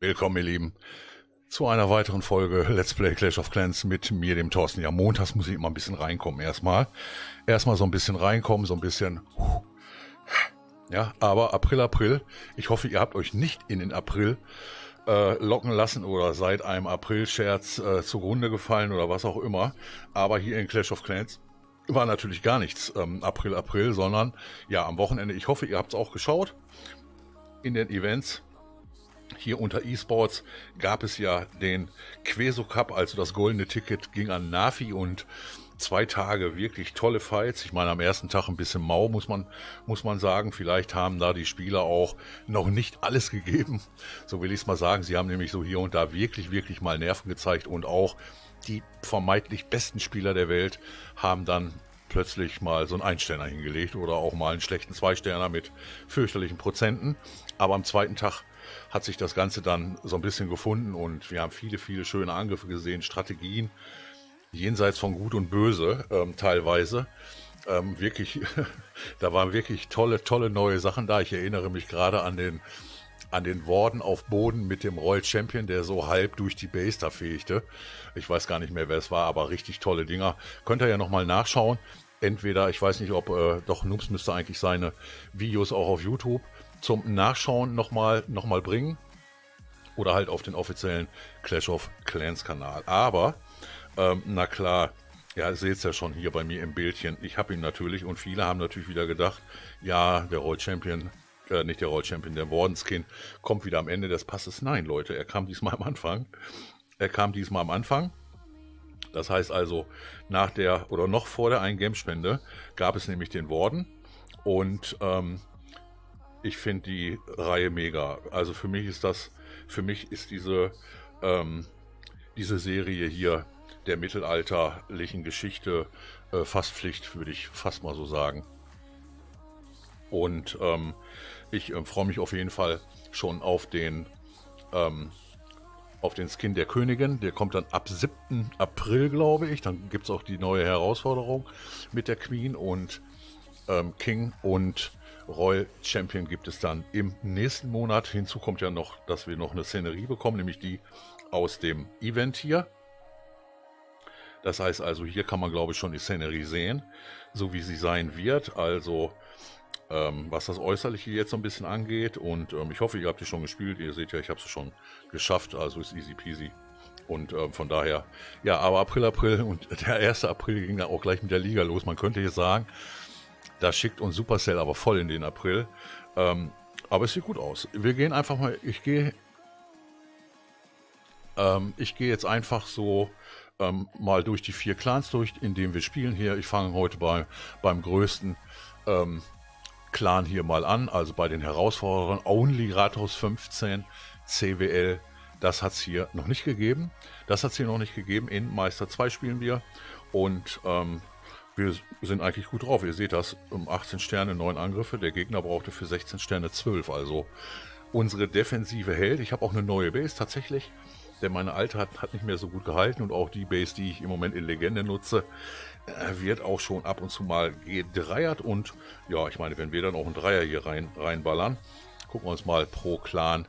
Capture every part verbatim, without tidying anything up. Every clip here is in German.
Willkommen, ihr Lieben, zu einer weiteren Folge Let's Play Clash of Clans mit mir, dem Thorsten. Ja, montags muss ich immer ein bisschen reinkommen erstmal. Erstmal so ein bisschen reinkommen, so ein bisschen... Ja, aber April, April. Ich hoffe, ihr habt euch nicht in den April äh, locken lassen oder seid einem April-Scherz äh, zugrunde gefallen oder was auch immer. Aber hier in Clash of Clans war natürlich gar nichts ähm, April, April, sondern ja, am Wochenende. Ich hoffe, ihr habt es auch geschaut. In den Events hier unter eSports gab es ja den Queso Cup, also das goldene Ticket ging an Navi und zwei Tage wirklich tolle Fights. Ich meine, am ersten Tag ein bisschen mau, muss man, muss man sagen. Vielleicht haben da die Spieler auch noch nicht alles gegeben. So will ich es mal sagen. Sie haben nämlich so hier und da wirklich, wirklich mal Nerven gezeigt und auch die vermeintlich besten Spieler der Welt haben dann plötzlich mal so einen Einsterner hingelegt oder auch mal einen schlechten Zweisterner mit fürchterlichen Prozenten. Aber am zweiten Tag hat sich das Ganze dann so ein bisschen gefunden und wir haben viele, viele schöne Angriffe gesehen, Strategien, jenseits von Gut und Böse ähm, teilweise. Ähm, wirklich, da waren wirklich tolle, tolle neue Sachen da. Ich erinnere mich gerade an den, an den Warden auf Boden mit dem Royal Champion, der so halb durch die Base da fegte. Ich weiß gar nicht mehr, wer es war, aber richtig tolle Dinger. Könnt ihr ja nochmal nachschauen. Entweder, ich weiß nicht, ob, äh, doch Noobs müsste eigentlich seine Videos auch auf YouTube zum Nachschauen nochmal noch mal bringen. Oder halt auf den offiziellen Clash of Clans Kanal. Aber, ähm, na klar, ja, ihr seht es ja schon hier bei mir im Bildchen. Ich habe ihn natürlich und viele haben natürlich wieder gedacht, ja, der Royal Champion, äh, nicht der Royal Champion, der Wardenskin kommt wieder am Ende des Passes. Nein, Leute, er kam diesmal am Anfang. Er kam diesmal am Anfang. Das heißt also, nach der oder noch vor der Ein-Game-Spende gab es nämlich den Warden und ähm, ich finde die Reihe mega. Also für mich ist das, für mich ist diese, ähm, diese Serie hier der mittelalterlichen Geschichte äh, fast Pflicht, würde ich fast mal so sagen. Und ähm, ich äh, freue mich auf jeden Fall schon auf den, ähm, auf den Skin der Königin. Der kommt dann ab siebten April, glaube ich. Dann gibt es auch die neue Herausforderung mit der Queen und ähm, King und Royal Champion gibt es dann im nächsten Monat. Hinzu kommt ja noch, dass wir noch eine Szenerie bekommen, nämlich die aus dem Event hier. Das heißt also, hier kann man, glaube ich, schon die Szenerie sehen, so wie sie sein wird. Also, ähm, was das Äußerliche jetzt so ein bisschen angeht. Und ähm, ich hoffe, ihr habt die schon gespielt. Ihr seht ja, ich habe es schon geschafft, also ist easy peasy. Und ähm, von daher, ja, aber April, April und der erste April ging dann auch gleich mit der Liga los. Man könnte jetzt sagen, da schickt uns Supercell aber voll in den April. Ähm, aber es sieht gut aus. Wir gehen einfach mal, ich gehe, ähm, ich gehe jetzt einfach so ähm, mal durch die vier Clans durch, in denen wir spielen hier. Ich fange heute bei, beim größten ähm, Clan hier mal an, also bei den Herausforderern. Only Rathaus fünfzehn, C W L, das hat es hier noch nicht gegeben. Das hat es hier noch nicht gegeben. In Meister zwei spielen wir und ähm, wir sind eigentlich gut drauf. Ihr seht das, um achtzehn Sterne, neun Angriffe. Der Gegner brauchte für sechzehn Sterne zwölf. Also unsere Defensive hält. Ich habe auch eine neue Base tatsächlich, denn meine alte hat, hat nicht mehr so gut gehalten. Und auch die Base, die ich im Moment in Legende nutze, wird auch schon ab und zu mal gedreiert. Und ja, ich meine, wenn wir dann auch einen Dreier hier rein, reinballern, gucken wir uns mal pro Clan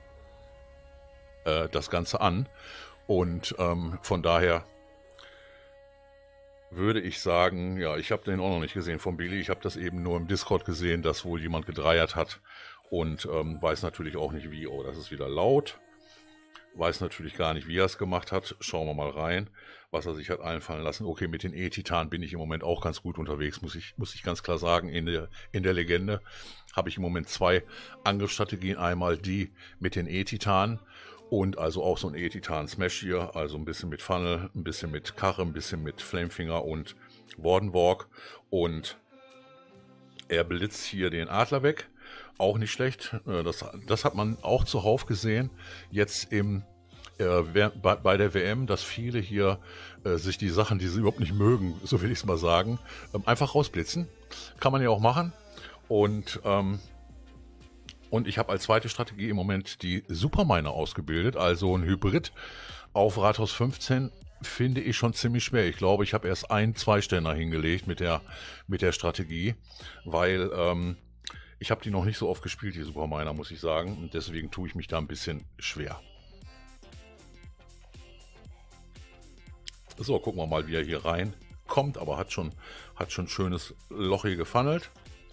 äh, das Ganze an. Und ähm, von daher würde ich sagen, ja, ich habe den auch noch nicht gesehen von Billy. Ich habe das eben nur im Discord gesehen, dass wohl jemand gedreiert hat und ähm, weiß natürlich auch nicht wie. Oh, das ist wieder laut. Weiß natürlich gar nicht, wie er es gemacht hat. Schauen wir mal rein, was er sich hat einfallen lassen. Okay, mit den E-Titan bin ich im Moment auch ganz gut unterwegs, muss ich, muss ich ganz klar sagen. In der, in der Legende habe ich im Moment zwei Angriffsstrategien. Einmal die mit den E-Titan. Und also auch so ein E-Titan-Smash hier, also ein bisschen mit Funnel, ein bisschen mit Karre, ein bisschen mit Flamefinger und Wardenwalk. Und er blitzt hier den Adler weg, auch nicht schlecht. Das, das hat man auch zuhauf gesehen, jetzt im, äh, bei, bei der W M, dass viele hier äh, sich die Sachen, die sie überhaupt nicht mögen, so will ich es mal sagen, ähm, einfach rausblitzen. Kann man ja auch machen. Und ähm, Und ich habe als zweite Strategie im Moment die Superminer ausgebildet, also ein Hybrid auf Rathaus fünfzehn finde ich schon ziemlich schwer. Ich glaube, ich habe erst ein Zwei-Sterner hingelegt mit der, mit der Strategie, weil ähm, Ich habe die noch nicht so oft gespielt, die Superminer, muss ich sagen. Und deswegen tue ich mich da ein bisschen schwer. So, gucken wir mal, wie er hier reinkommt. Aber hat schon, hat schon schönes Loch hier gefunnelt.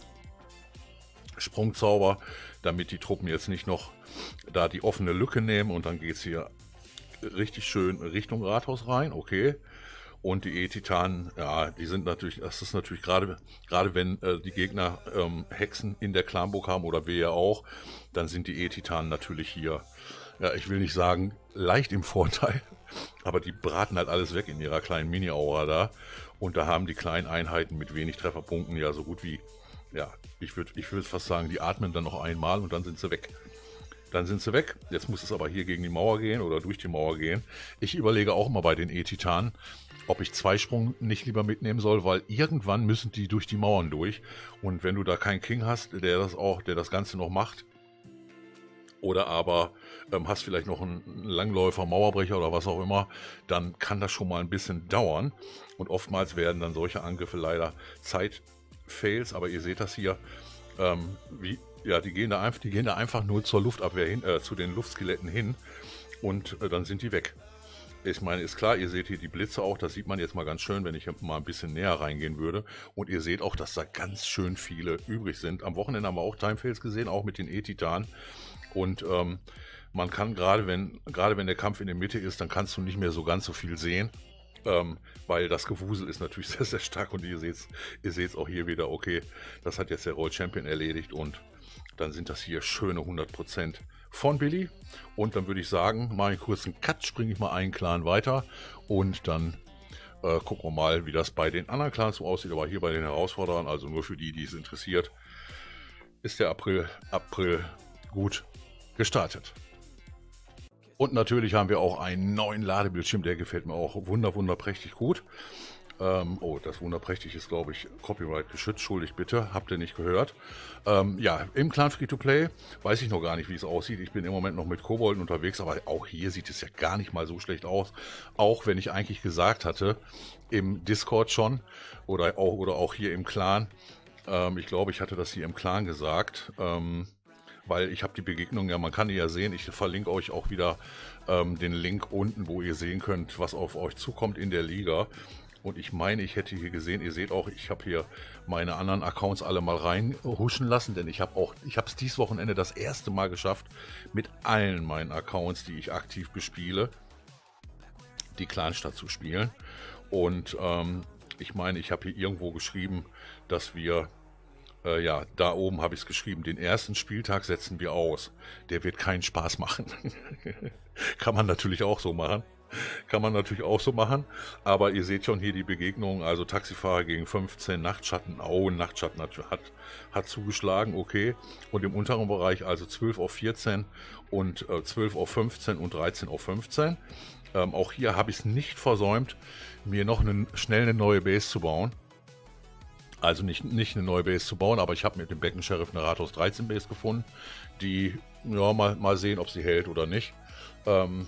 Sprungzauber, damit die Truppen jetzt nicht noch da die offene Lücke nehmen. Und dann geht es hier richtig schön Richtung Rathaus rein. Okay. Und die E-Titanen, ja, die sind natürlich, das ist natürlich gerade, gerade wenn äh, die Gegner ähm, Hexen in der Clanburg haben oder wir ja auch, dann sind die E-Titanen natürlich hier, ja, ich will nicht sagen, leicht im Vorteil, aber die braten halt alles weg in ihrer kleinen Mini-Aura da. Und da haben die kleinen Einheiten mit wenig Trefferpunkten ja so gut wie, ja, ich würde ich würd fast sagen, die atmen dann noch einmal und dann sind sie weg. Dann sind sie weg. Jetzt muss es aber hier gegen die Mauer gehen oder durch die Mauer gehen. Ich überlege auch mal bei den E-Titanen, ob ich Zweisprung nicht lieber mitnehmen soll, weil irgendwann müssen die durch die Mauern durch. Und wenn du da keinen King hast, der das auch, der das Ganze noch macht, oder aber ähm, hast vielleicht noch einen Langläufer, Mauerbrecher oder was auch immer, dann kann das schon mal ein bisschen dauern. Und oftmals werden dann solche Angriffe leider Zeit-Fails. Aber ihr seht das hier, ähm, wie ja, die gehen da einfach, die gehen da einfach nur zur Luftabwehr hin, äh, zu den Luftskeletten hin und äh, dann sind die weg. Ich meine, ist klar, ihr seht hier die Blitze auch, das sieht man jetzt mal ganz schön, wenn ich mal ein bisschen näher reingehen würde. Und ihr seht auch, dass da ganz schön viele übrig sind. Am Wochenende haben wir auch Timefails gesehen, auch mit den E-Titanen. Und ähm, man kann gerade, wenn, gerade wenn der Kampf in der Mitte ist, dann kannst du nicht mehr so ganz so viel sehen. Ähm, weil das Gewusel ist natürlich sehr, sehr stark und ihr seht es ihr seht's auch hier wieder, okay, das hat jetzt der Roll Champion erledigt und dann sind das hier schöne hundert Prozent von Billy. Und dann würde ich sagen, mache ich kurz einen Cut, springe ich mal einen Clan weiter und dann äh, gucken wir mal, wie das bei den anderen Clans so aussieht. Aber hier bei den Herausforderern, also nur für die, die es interessiert, ist der April, April gut gestartet. Und natürlich haben wir auch einen neuen Ladebildschirm, der gefällt mir auch wunder, wunderprächtig gut. Ähm, oh, das wunderprächtig ist, glaube ich, Copyright geschützt, schuldig bitte, habt ihr nicht gehört. Ähm, ja, im Clan Free-to-Play weiß ich noch gar nicht, wie es aussieht. Ich bin im Moment noch mit Kobolden unterwegs, aber auch hier sieht es ja gar nicht mal so schlecht aus. Auch wenn ich eigentlich gesagt hatte, im Discord schon oder auch, oder auch hier im Clan, ähm, ich glaube, ich hatte das hier im Clan gesagt, ähm, weil ich habe die Begegnung, ja, man kann die ja sehen, ich verlinke euch auch wieder ähm, den Link unten, wo ihr sehen könnt, was auf euch zukommt in der Liga. Und ich meine, ich hätte hier gesehen, ihr seht auch, ich habe hier meine anderen Accounts alle mal reinhuschen lassen, denn ich habe auch, ich habe es dieses Wochenende das erste Mal geschafft, mit allen meinen Accounts, die ich aktiv bespiele, die Clanstadt zu spielen. Und ähm, ich meine, ich habe hier irgendwo geschrieben, dass wir, äh, ja, da oben habe ich es geschrieben, den ersten Spieltag setzen wir aus. Der wird keinen Spaß machen. Kann man natürlich auch so machen. Kann man natürlich auch so machen, aber ihr seht schon hier die Begegnung, also Taxifahrer gegen fünfzehn, Nachtschatten, oh, Nachtschatten hat, hat, hat zugeschlagen, okay, und im unteren Bereich also zwölf auf vierzehn und äh, zwölf auf fünfzehn und dreizehn auf fünfzehn. Ähm, auch hier habe ich es nicht versäumt, mir noch eine, schnell eine neue Base zu bauen. Also nicht, nicht eine neue Base zu bauen, aber ich habe mit dem Becken Sheriff eine Rathaus dreizehn Base gefunden, die, ja, mal, mal sehen, ob sie hält oder nicht. Ähm,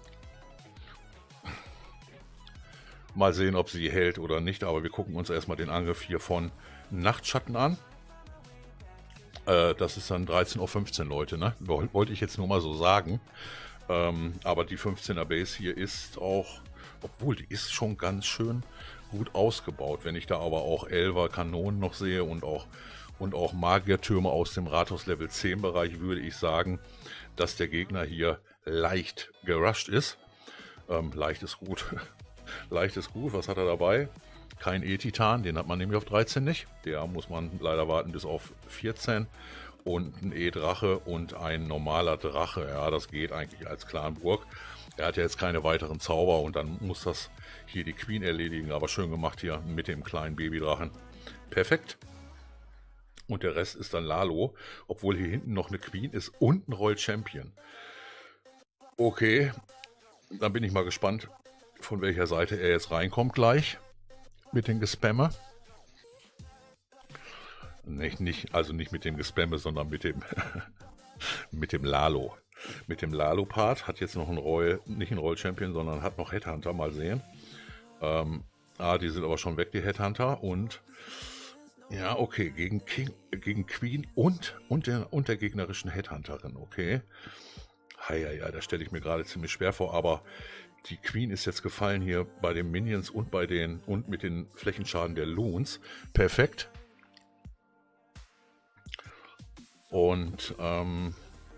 Mal sehen, ob sie hält oder nicht, aber wir gucken uns erstmal den Angriff hier von Nachtschatten an. Äh, das ist dann dreizehn auf fünfzehn, Leute, ne? Wollte ich jetzt nur mal so sagen. Ähm, aber die fünfzehner Base hier ist auch, obwohl die ist schon ganz schön gut ausgebaut. Wenn ich da aber auch elfer Kanonen noch sehe und auch, und auch Magiertürme aus dem Rathaus Level zehn Bereich, würde ich sagen, dass der Gegner hier leicht gerusht ist. Ähm, leicht ist gut. Leicht ist gut. Was hat er dabei? Kein E-Titan, den hat man nämlich auf dreizehn nicht. Der muss man leider warten bis auf vierzehn. Und ein E-Drache und ein normaler Drache. Ja, das geht eigentlich als Clanburg. Er hat ja jetzt keine weiteren Zauber und dann muss das hier die Queen erledigen. Aber schön gemacht hier mit dem kleinen Babydrachen. Perfekt. Und der Rest ist dann Lalo. Obwohl hier hinten noch eine Queen ist und ein Royal Champion. Okay, dann bin ich mal gespannt, von welcher Seite er jetzt reinkommt gleich mit den Gespamme. Nicht, nicht, also nicht mit dem Gespamme, sondern mit dem mit dem Lalo. Mit dem Lalo-Part hat jetzt noch ein Royal, nicht ein Royal Champion, sondern hat noch Headhunter, mal sehen. Ähm, ah, die sind aber schon weg, die Headhunter. Und Ja, okay, gegen King, gegen Queen und, und, der, und der gegnerischen Headhunterin, okay. Ja, ja, ja, das stelle ich mir gerade ziemlich schwer vor, aber die Queen ist jetzt gefallen hier bei den Minions und bei den und mit den Flächenschaden der Loons. Perfekt. Und ähm,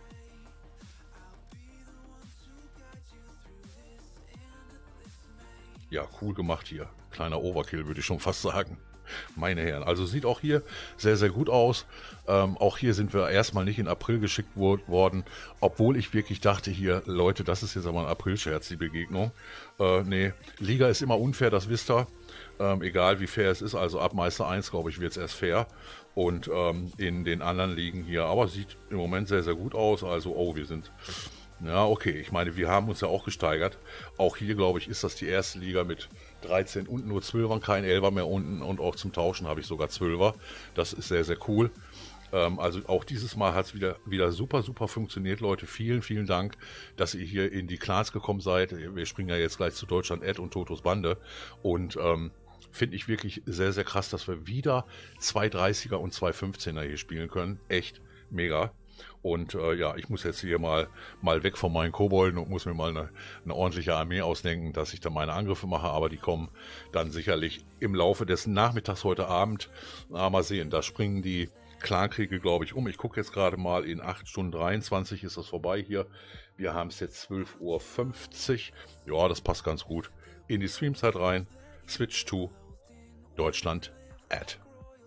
ja, cool gemacht hier. Kleiner Overkill, würde ich schon fast sagen. Meine Herren, also sieht auch hier sehr, sehr gut aus. Ähm, auch hier sind wir erstmal nicht in April geschickt wo worden, obwohl ich wirklich dachte hier, Leute, das ist jetzt aber ein April-Scherz, die Begegnung. Äh, nee, Liga ist immer unfair, das wisst ihr. Ähm, egal wie fair es ist, also ab Meister eins, glaube ich, wird es erst fair. Und ähm, in den anderen Ligen hier, aber sieht im Moment sehr, sehr gut aus. Also, oh, wir sind... Ja, okay. Ich meine, wir haben uns ja auch gesteigert. Auch hier, glaube ich, ist das die erste Liga mit dreizehn und nur zwölfern, kein Elfer mehr unten. Und auch zum Tauschen habe ich sogar zwölfer. Das ist sehr, sehr cool. Ähm, also auch dieses Mal hat es wieder, wieder super, super funktioniert, Leute. Vielen, vielen Dank, dass ihr hier in die Clans gekommen seid. Wir springen ja jetzt gleich zu Deutschland Ed und Totos Bande. Und ähm, finde ich wirklich sehr, sehr krass, dass wir wieder zwei dreißiger und zwei fünfzehner hier spielen können. Echt mega. Und äh, ja, ich muss jetzt hier mal, mal weg von meinen Kobolden und muss mir mal eine, eine ordentliche Armee ausdenken, dass ich da meine Angriffe mache. Aber die kommen dann sicherlich im Laufe des Nachmittags heute Abend. Na, mal sehen, da springen die Clankriege, glaube ich, um. Ich gucke jetzt gerade mal, in acht Stunden dreiundzwanzig ist das vorbei hier. Wir haben es jetzt zwölf Uhr fünfzig. Ja, das passt ganz gut. In die Streamzeit rein. Switch to Deutschland Ad.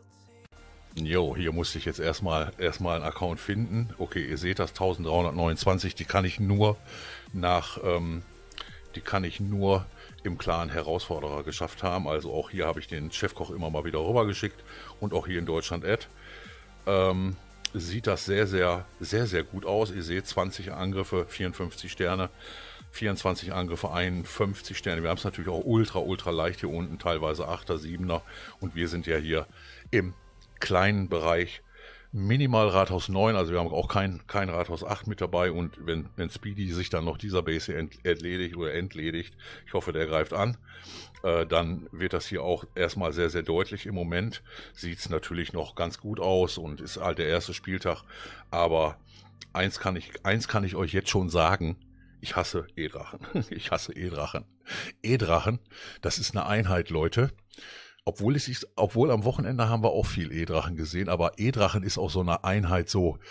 Jo, hier musste ich jetzt erstmal erstmal einen Account finden. Okay, ihr seht das, dreizehnhundertneunundzwanzig, die kann ich nur nach, ähm, die kann ich nur im Clan Herausforderer geschafft haben. Also auch hier habe ich den Chefkoch immer mal wieder rüber geschickt und auch hier in Deutschland Ad. Ähm, sieht das sehr, sehr, sehr, sehr gut aus. Ihr seht zwanzig Angriffe, vierundfünfzig Sterne, vierundzwanzig Angriffe, einundfünfzig Sterne. Wir haben es natürlich auch ultra, ultra leicht hier unten, teilweise achter, siebener und wir sind ja hier im kleinen Bereich. Minimal Rathaus neun, also wir haben auch kein, kein Rathaus acht mit dabei und wenn, wenn Speedy sich dann noch dieser Base ent, entledigt oder entledigt, ich hoffe der greift an, äh, dann wird das hier auch erstmal sehr, sehr deutlich. Im Moment sieht es natürlich noch ganz gut aus und ist halt der erste Spieltag, aber eins kann ich, eins kann ich euch jetzt schon sagen, ich hasse E-Drachen. Ich hasse E-Drachen. E-Drachen, das ist eine Einheit, Leute. Obwohl, es ist, obwohl am Wochenende haben wir auch viel E-Drachen gesehen, aber E-Drachen ist auch so eine Einheit so,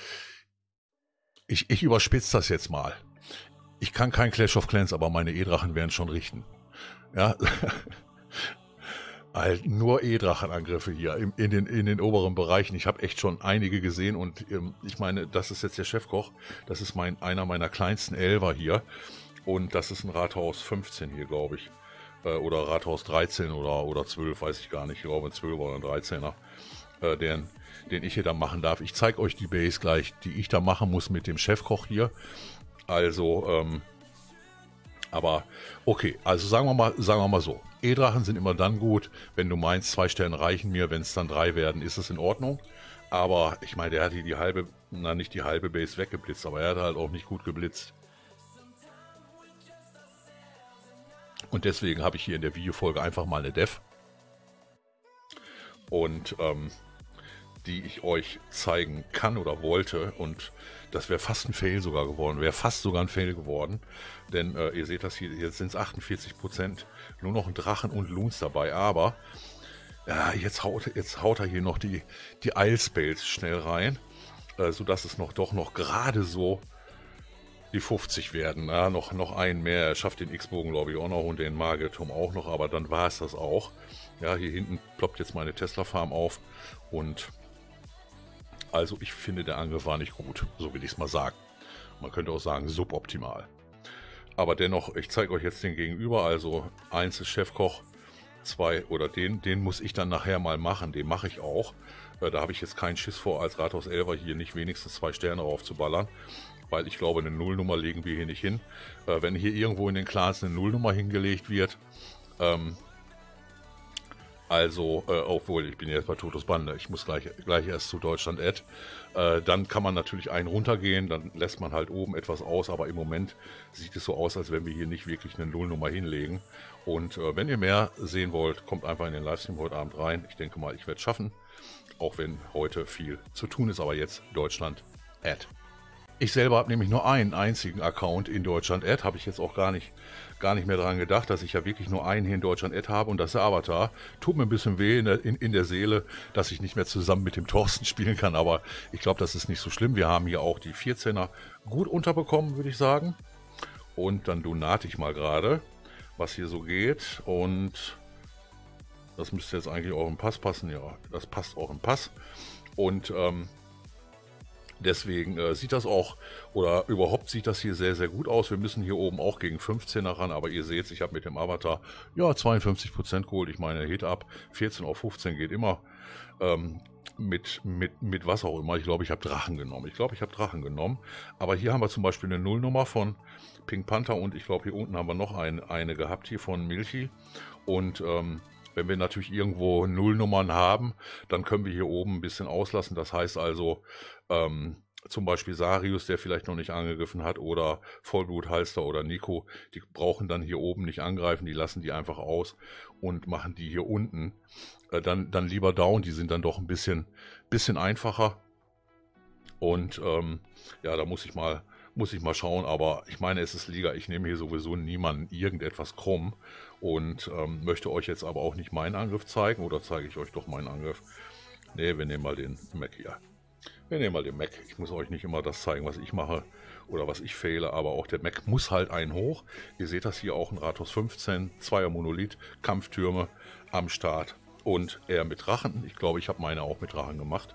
ich, ich überspitze das jetzt mal. Ich kann kein Clash of Clans, aber meine E-Drachen werden schon richten. Ja, halt nur E-Drachenangriffe hier in, in, den, in den oberen Bereichen. Ich habe echt schon einige gesehen und ähm, ich meine, das ist jetzt der Chefkoch, das ist mein, einer meiner kleinsten Elfer hier und das ist ein Rathaus fünfzehn hier, glaube ich. Oder Rathaus dreizehn oder, oder zwölf, weiß ich gar nicht. Ich glaube ein zwölfer oder ein dreizehner, äh, den, den ich hier dann machen darf. Ich zeige euch die Base gleich, die ich da machen muss mit dem Chefkoch hier. Also, ähm, aber okay, also sagen wir mal, sagen wir mal so. E-Drachen sind immer dann gut, wenn du meinst, zwei Sterne reichen mir, wenn es dann drei werden, ist es in Ordnung. Aber ich meine, der hat hier die halbe, na nicht die halbe Base weggeblitzt, aber er hat halt auch nicht gut geblitzt. Und deswegen habe ich hier in der Videofolge einfach mal eine Def. Und ähm, die ich euch zeigen kann oder wollte. Und das wäre fast ein Fail sogar geworden. Wäre fast sogar ein Fail geworden. Denn äh, ihr seht das hier, jetzt sind es achtundvierzig Prozent. Nur noch ein Drachen und Loons dabei. Aber ja, jetzt, haut, jetzt haut er hier noch die, die Eilspells schnell rein. Äh, sodass es noch doch noch gerade so die fünfzig werden, ja, noch, noch einen mehr, er schafft den X-Bogen glaube ich auch noch und den Magiturm auch noch, aber dann war es das auch. Ja, hier hinten ploppt jetzt meine Tesla-Farm auf und also ich finde, der Angriff war nicht gut, so will ich es mal sagen. Man könnte auch sagen, suboptimal. Aber dennoch, ich zeige euch jetzt den Gegenüber, also eins ist Chefkoch, zwei oder den, den muss ich dann nachher mal machen, den mache ich auch. Äh, da habe ich jetzt keinen Schiss vor, als Rathaus Elfer hier nicht wenigstens zwei Sterne aufzuballern. Weil ich glaube, eine Nullnummer legen wir hier nicht hin. Äh, wenn hier irgendwo in den Clans eine Nullnummer hingelegt wird, ähm, Also, äh, obwohl, ich bin jetzt bei Totos Bande, ich muss gleich, gleich erst zu Deutschland Ad. Äh, dann kann man natürlich einen runtergehen, dann lässt man halt oben etwas aus, aber im Moment sieht es so aus, als wenn wir hier nicht wirklich eine Nullnummer hinlegen. Und äh, wenn ihr mehr sehen wollt, kommt einfach in den Livestream heute Abend rein. Ich denke mal, ich werde es schaffen, auch wenn heute viel zu tun ist, aber jetzt Deutschland Ad. Ich selber habe nämlich nur einen einzigen Account in Deutschland Ad, habe ich jetzt auch gar nicht, gar nicht mehr daran gedacht, dass ich ja wirklich nur einen hier in Deutschland Ad habe und das ist der Avatar. Tut mir ein bisschen weh in der, in, in der Seele, dass ich nicht mehr zusammen mit dem Thorsten spielen kann, aber ich glaube, das ist nicht so schlimm. Wir haben hier auch die vierzehner gut unterbekommen, würde ich sagen. Und dann donate ich mal gerade, was hier so geht, und das müsste jetzt eigentlich auch im Pass passen. Ja, das passt auch im Pass. Und ähm, deswegen äh, sieht das auch, oder überhaupt sieht das hier sehr, sehr gut aus. Wir müssen hier oben auch gegen fünfzehner ran, aber ihr seht, ich habe mit dem Avatar ja zweiundfünfzig Prozent geholt. Ich meine, Hit up, vierzehn auf fünfzehn geht immer. Ähm, mit, mit, mit was auch immer. Ich glaube, ich habe Drachen genommen. Ich glaube, ich habe Drachen genommen. Aber hier haben wir zum Beispiel eine Nullnummer von Pink Panther und ich glaube, hier unten haben wir noch ein, eine gehabt hier von Milchi. Und ähm, wenn wir natürlich irgendwo Nullnummern haben, dann können wir hier oben ein bisschen auslassen. Das heißt also, ähm, zum Beispiel Sarius, der vielleicht noch nicht angegriffen hat, oder Vollblut Halster oder Nico, die brauchen dann hier oben nicht angreifen, die lassen die einfach aus und machen die hier unten äh, dann, dann lieber down. Die sind dann doch ein bisschen, bisschen einfacher. Und ähm, ja, da muss ich mal muss ich mal schauen, aber ich meine, es ist Liga, ich nehme hier sowieso niemanden irgendetwas krumm und ähm, möchte euch jetzt aber auch nicht meinen Angriff zeigen, oder zeige ich euch doch meinen Angriff? Ne, wir nehmen mal den Mac hier. Wir nehmen mal den Mac. Ich muss euch nicht immer das zeigen, was ich mache oder was ich fehle, aber auch der Mac muss halt einen hoch. Ihr seht das hier auch, ein Rathaus fünfzehn, Zweier Monolith, Kampftürme am Start und er mit Drachen. Ich glaube, ich habe meine auch mit Drachen gemacht.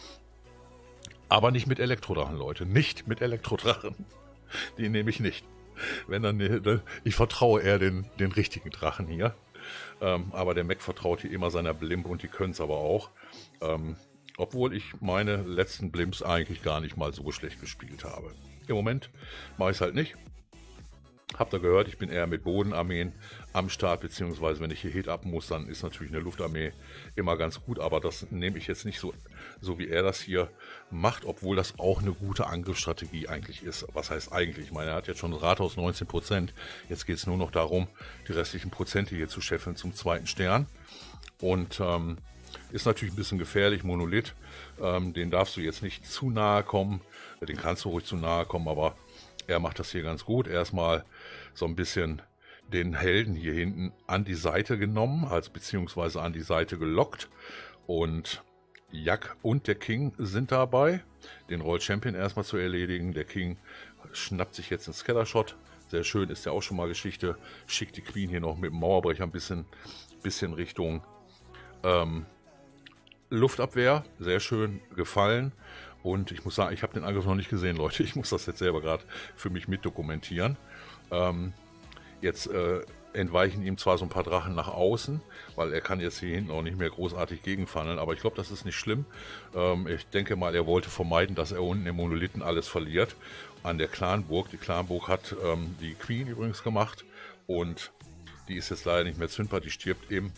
Aber nicht mit Elektrodrachen, Leute. Nicht mit Elektrodrachen. Die nehme ich nicht. Wenn dann, ich vertraue eher den, den richtigen Drachen hier. Ähm, aber der Mac vertraut hier immer seiner Blimp und die können es aber auch. Ähm, obwohl ich meine letzten Blimps eigentlich gar nicht mal so schlecht gespielt habe. Im Moment mache ich es halt nicht. Habt ihr gehört, ich bin eher mit Bodenarmeen am Start, beziehungsweise wenn ich hier Hit up muss, dann ist natürlich eine Luftarmee immer ganz gut, aber das nehme ich jetzt nicht so, so wie er das hier macht, obwohl das auch eine gute Angriffsstrategie eigentlich ist. Was heißt eigentlich? Ich meine, er hat jetzt schon ein Rathaus neunzehn Prozent, jetzt geht es nur noch darum, die restlichen Prozente hier zu scheffeln zum zweiten Stern. Und ähm, ist natürlich ein bisschen gefährlich, Monolith, ähm, den darfst du jetzt nicht zu nahe kommen, den kannst du ruhig zu nahe kommen, aber er macht das hier ganz gut. Erstmal so ein bisschen den Helden hier hinten an die Seite genommen, also beziehungsweise an die Seite gelockt. Und Jack und der King sind dabei, den Royal Champion erstmal zu erledigen. Der King schnappt sich jetzt einen Scattershot. Sehr schön, ist ja auch schon mal Geschichte. Schickt die Queen hier noch mit dem Mauerbrecher ein bisschen, bisschen Richtung ähm, Luftabwehr. Sehr schön gefallen. Und ich muss sagen, ich habe den Angriff noch nicht gesehen, Leute. Ich muss das jetzt selber gerade für mich mitdokumentieren. Ähm, jetzt äh, entweichen ihm zwar so ein paar Drachen nach außen, weil er kann jetzt hier hinten auch nicht mehr großartig gegenfunneln, aber ich glaube, das ist nicht schlimm. Ähm, ich denke mal, er wollte vermeiden, dass er unten im Monolithen alles verliert. An der Clanburg. Die Clanburg hat ähm, die Queen übrigens gemacht und die ist jetzt leider nicht mehr zündbar. Die stirbt im,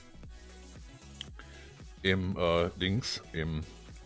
im äh, Dings, im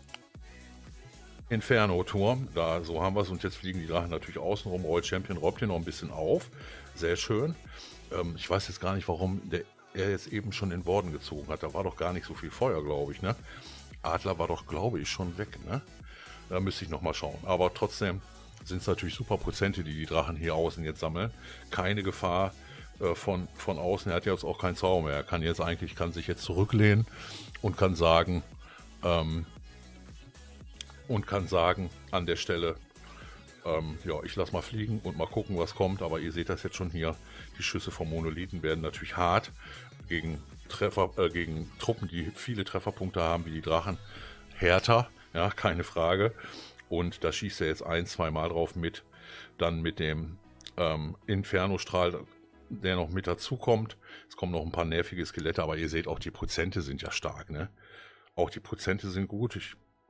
Inferno-Turm, da so haben wir es, und jetzt fliegen die Drachen natürlich außenrum. Royal Champion räumt hier noch ein bisschen auf, sehr schön. Ähm, ich weiß jetzt gar nicht, warum der, er jetzt eben schon in Borden gezogen hat, da war doch gar nicht so viel Feuer, glaube ich, ne? Adler war doch, glaube ich, schon weg, ne? Da müsste ich nochmal schauen, aber trotzdem sind es natürlich super Prozente, die die Drachen hier außen jetzt sammeln. Keine Gefahr äh, von, von außen, er hat jetzt auch keinen Zauber mehr, er kann jetzt eigentlich, kann sich jetzt zurücklehnen und kann sagen, ähm, und kann sagen an der Stelle, ähm, ja, ich lasse mal fliegen und mal gucken, was kommt. Aber ihr seht das jetzt schon hier, die Schüsse vom Monolithen werden natürlich hart gegen Treffer, äh, gegen Truppen, die viele Trefferpunkte haben, wie die Drachen, härter, ja, keine Frage. Und da schießt er jetzt ein, zwei Mal drauf mit, dann mit dem ähm, Inferno-Strahl, der noch mit dazu kommt. Es kommen noch ein paar nervige Skelette, aber ihr seht auch, die Prozente sind ja stark, ne? Auch die Prozente sind gut. Ich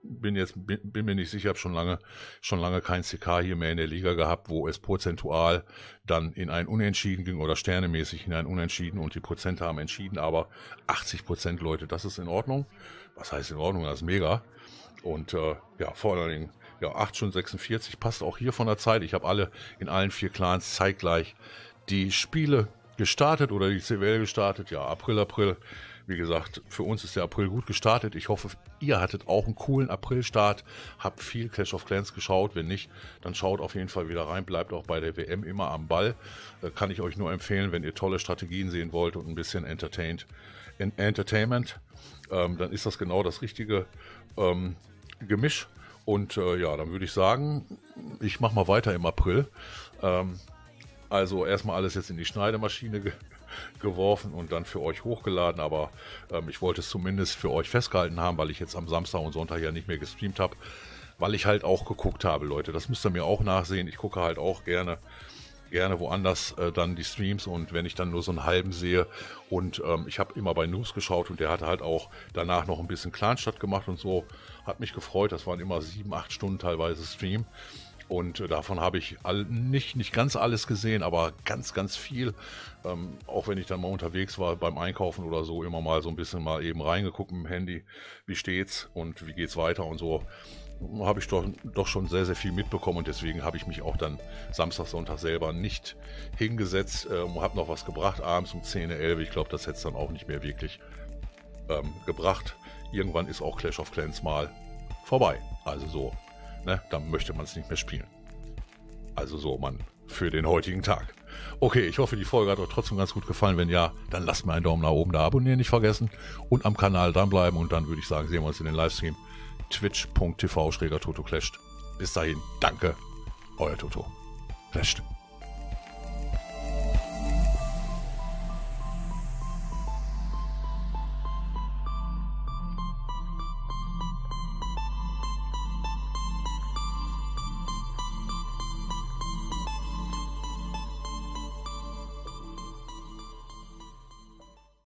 bin jetzt bin, bin mir nicht sicher, habe schon lange schon lange kein C K hier mehr in der Liga gehabt, wo es prozentual dann in ein Unentschieden ging oder sternemäßig in ein Unentschieden und die Prozente haben entschieden, aber achtzig Prozent, Leute, das ist in Ordnung. Was heißt in Ordnung? Das ist mega. Und äh, ja, vor allen Dingen, ja, acht Stunden sechsundvierzig passt auch hier von der Zeit. Ich habe alle in allen vier Clans zeitgleich die Spiele gestartet oder die C W L gestartet. Ja, April, April. Wie gesagt, für uns ist der April gut gestartet. Ich hoffe, ihr hattet auch einen coolen Aprilstart, habt viel Clash of Clans geschaut. Wenn nicht, dann schaut auf jeden Fall wieder rein. Bleibt auch bei der W M immer am Ball. Äh, kann ich euch nur empfehlen, wenn ihr tolle Strategien sehen wollt und ein bisschen entertained, in Entertainment, ähm, dann ist das genau das richtige ähm, Gemisch. Und äh, ja, dann würde ich sagen, ich mache mal weiter im April. Ähm, also erstmal alles jetzt in die Schneidemaschine ge geworfen und dann für euch hochgeladen, aber ähm, ich wollte es zumindest für euch festgehalten haben, weil ich jetzt am Samstag und Sonntag ja nicht mehr gestreamt habe, weil ich halt auch geguckt habe, Leute. Das müsst ihr mir auch nachsehen. Ich gucke halt auch gerne gerne woanders äh, dann die Streams und wenn ich dann nur so einen halben sehe und ähm, ich habe immer bei Noobs geschaut und der hatte halt auch danach noch ein bisschen Clanstadt gemacht und so, hat mich gefreut. Das waren immer sieben, acht Stunden teilweise Stream. Und äh, davon habe ich all, nicht, nicht ganz alles gesehen, aber ganz, ganz viel. Ähm, auch wenn ich dann mal unterwegs war beim Einkaufen oder so, immer mal so ein bisschen mal eben reingeguckt mit dem Handy, wie steht's und wie geht's weiter und so. Habe ich doch, doch schon sehr, sehr viel mitbekommen und deswegen habe ich mich auch dann Samstag, Sonntag selber nicht hingesetzt, ähm, habe noch was gebracht, abends um zehn, elf. Ich glaube, das hätte es dann auch nicht mehr wirklich ähm, gebracht. Irgendwann ist auch Clash of Clans mal vorbei. Also so. Ne, dann möchte man es nicht mehr spielen. Also so, Mann, für den heutigen Tag. Okay, ich hoffe, die Folge hat euch trotzdem ganz gut gefallen. Wenn ja, dann lasst mir einen Daumen nach oben da, abonnieren nicht vergessen und am Kanal dranbleiben. Und dann würde ich sagen, sehen wir uns in den Livestream. twitch punkt t v slash toto clasht. Bis dahin, danke, euer Toto. Clasht.